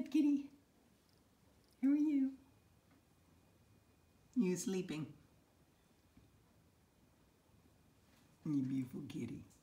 night, kitty. How are you? You sleeping? You beautiful kitty.